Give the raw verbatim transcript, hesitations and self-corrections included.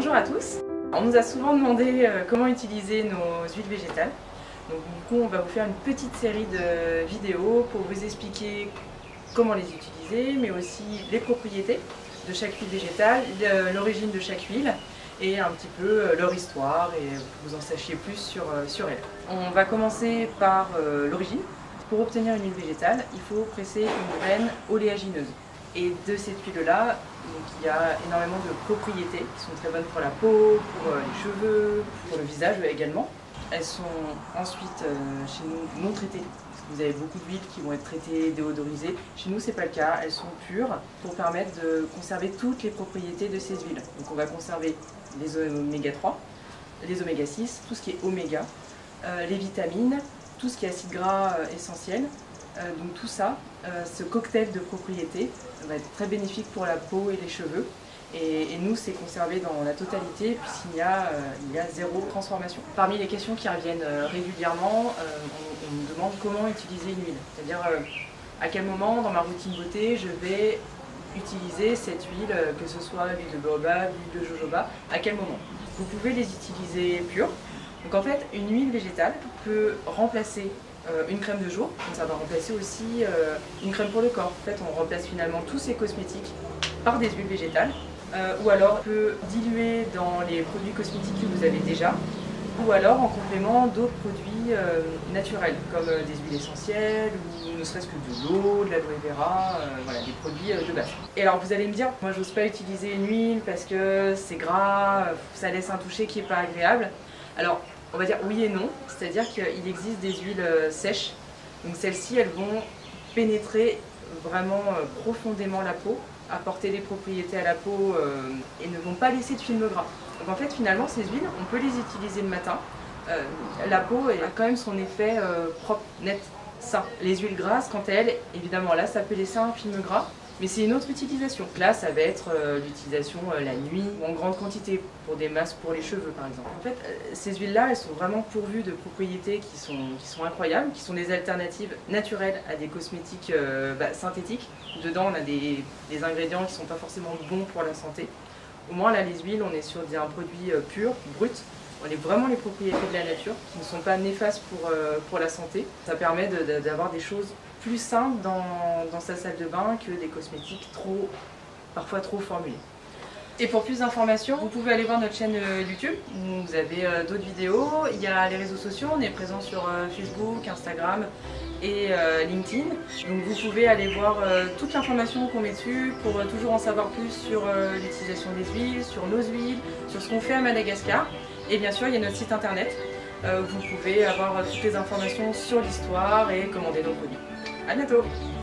Bonjour à tous. On nous a souvent demandé euh, comment utiliser nos huiles végétales. Donc du coup on va vous faire une petite série de vidéos pour vous expliquer comment les utiliser, mais aussi les propriétés de chaque huile végétale, l'origine de chaque huile et un petit peu leur histoire et que vous en sachiez plus sur, sur elle. On va commencer par euh, l'origine. Pour obtenir une huile végétale, il faut presser une graine oléagineuse. Et de cette huile-là, il y a énormément de propriétés qui sont très bonnes pour la peau, pour les cheveux, pour le visage également. Elles sont ensuite euh, chez nous non traitées. Parce que vous avez beaucoup d'huiles qui vont être traitées, déodorisées. Chez nous, c'est pas le cas. Elles sont pures pour permettre de conserver toutes les propriétés de ces huiles. Donc on va conserver les oméga trois, les oméga six, tout ce qui est oméga, euh, les vitamines, tout ce qui est acides gras euh, essentiels. Euh, donc tout ça, euh, ce cocktail de propriétés va être très bénéfique pour la peau et les cheveux. Et, et nous, c'est conservé dans la totalité puisqu'il y, euh, y a zéro transformation. Parmi les questions qui reviennent euh, régulièrement, euh, on, on me demande comment utiliser une huile. C'est-à-dire euh, à quel moment dans ma routine beauté je vais utiliser cette huile, euh, que ce soit l'huile de baobab, l'huile de jojoba, à quel moment. Vous pouvez les utiliser pures. Donc en fait, une huile végétale peut remplacer euh, une crème de jour, donc ça va remplacer aussi euh, une crème pour le corps. En fait, on remplace finalement tous ces cosmétiques par des huiles végétales. Euh, ou alors on peut diluer dans les produits cosmétiques que vous avez déjà, ou alors en complément d'autres produits euh, naturels, comme euh, des huiles essentielles, ou ne serait-ce que de l'eau, de l'aloe vera, euh, voilà, des produits euh, de base. Et alors vous allez me dire, moi j'ose pas utiliser une huile parce que c'est gras, ça laisse un toucher qui n'est pas agréable. Alors on va dire oui et non, c'est-à-dire qu'il existe des huiles euh, sèches, donc celles-ci elles vont pénétrer vraiment euh, profondément la peau, apporter des propriétés à la peau euh, et ne vont pas laisser de film gras. Donc en fait finalement ces huiles, on peut les utiliser le matin. Euh, la peau elle a quand même son effet euh, propre, net, sain. Les huiles grasses, quant à elles, évidemment là ça peut laisser un film gras, mais c'est une autre utilisation. Là ça va être euh, l'utilisation euh, la nuit ou en grande quantité pour des masques pour les cheveux par exemple. En fait euh, ces huiles là elles sont vraiment pourvues de propriétés qui sont, qui sont incroyables, qui sont des alternatives naturelles à des cosmétiques euh, bah, synthétiques. Dedans on a des, des ingrédients qui ne sont pas forcément bons pour la santé. Au moins là les huiles on est sur un produit euh, pur, brut. On est vraiment les propriétés de la nature qui ne sont pas néfastes pour, euh, pour la santé. Ça permet d'avoir de, de, des choses plus simples dans, dans sa salle de bain que des cosmétiques trop, parfois trop formulés. Et pour plus d'informations, vous pouvez aller voir notre chaîne YouTube, où vous avez euh, d'autres vidéos. Il y a les réseaux sociaux, on est présent sur euh, Facebook, Instagram et euh, LinkedIn. Donc vous pouvez aller voir euh, toute l'information qu'on met dessus pour euh, toujours en savoir plus sur euh, l'utilisation des huiles, sur nos huiles, sur ce qu'on fait à Madagascar. Et bien sûr, il y a notre site internet. Euh, vous pouvez avoir toutes les informations sur l'histoire et commander nos produits. À bientôt!